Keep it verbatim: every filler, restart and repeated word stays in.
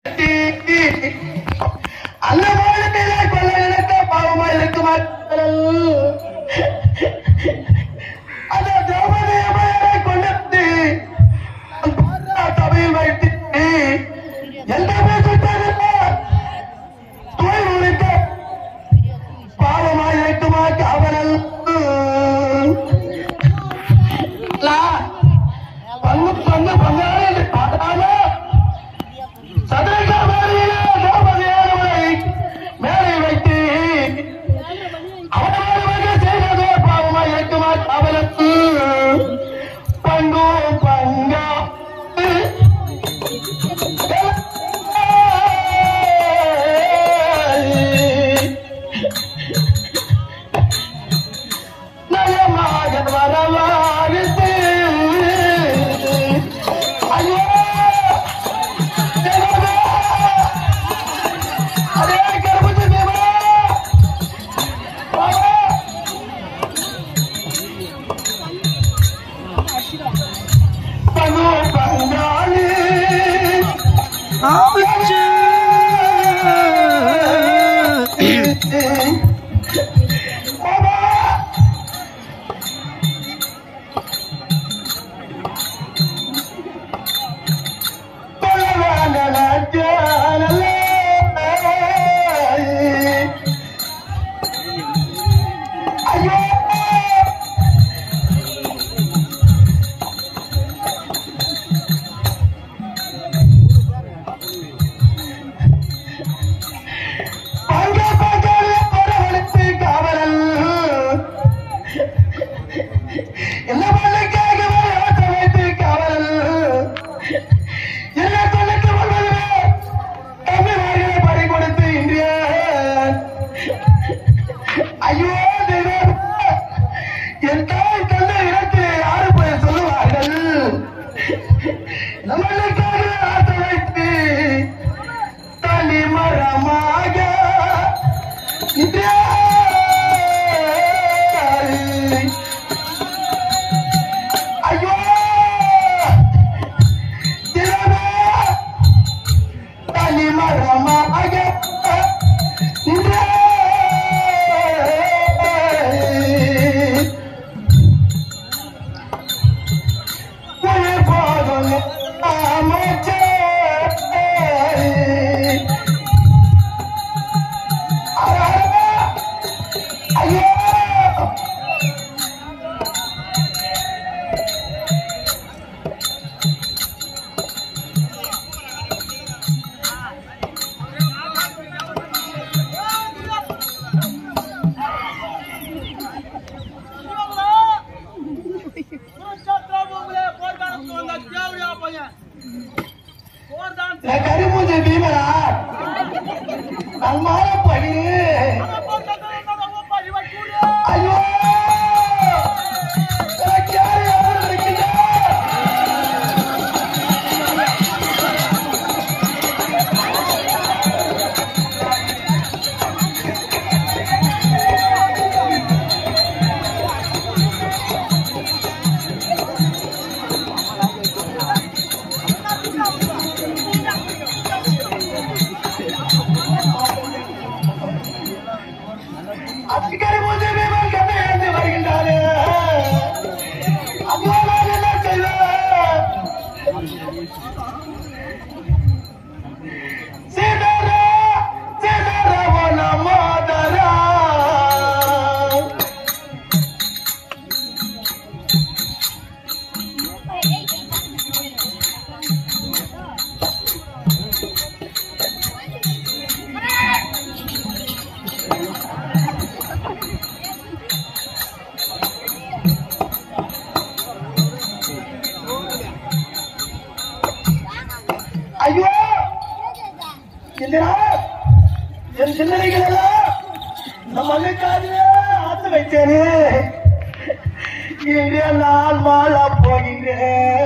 அந்த மாநிலத்திலே கொள்ள நினைத்த பாவமா இருக்குமா அந்த திரௌபதி அம்மையாரை கொண்டு சபையில் வைத்து எந்த தோல் உழைத்த பாவமாய் இருக்குமா காவலல் பங்கு பங்கு பங்காளி பார்த்தால சதுரங்க மேலையிலே திரௌபதியானவரை மேலே வைத்து அவனவர்களுக்கு செய்ததே பாவமாய் இருக்குமா காவலல் பங்கு பங்கா நயமாக வரவாழ்த்து ஐயோ அதே கருப்புச்சு தேவா பங்கு பங்காளி ஐயோ என் தாய் தந்த இடத்திலே யாரு போய் சொல்லுவார்கள் நம்மளுக்காக ஆசை வைத்து தனி மரமாக ஐயோ தனி மரமாக கரிமூஞ்சி பீமரா நல்மால படி ஐயோ அதிகாரி மூஞ்சி பீமன் கண்ணை இழந்து வருகின்றாரு அப்போ நான் என்ன செய்வேன் சீதாரா சீதாரா வன மாதரா ஐயோ என் சிந்தனைகள் எல்லாம் நம் மகளுக்காக ஆத்து வைத்தேனே நாள் மாலா போகிறேன்